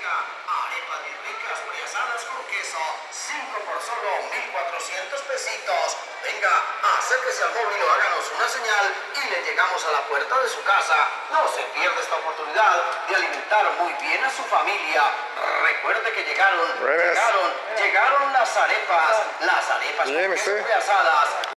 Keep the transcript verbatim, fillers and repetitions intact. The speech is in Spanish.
Venga, arepas bien ricas, friasadas con queso, cinco por solo mil cuatrocientos pesitos. Venga, acérquese al móvil o háganos una señal y le llegamos a la puerta de su casa. No se pierda esta oportunidad de alimentar muy bien a su familia. Recuerde que llegaron, Buenas. llegaron, llegaron las arepas, las arepas Bien, con queso ¿usted? friasadas.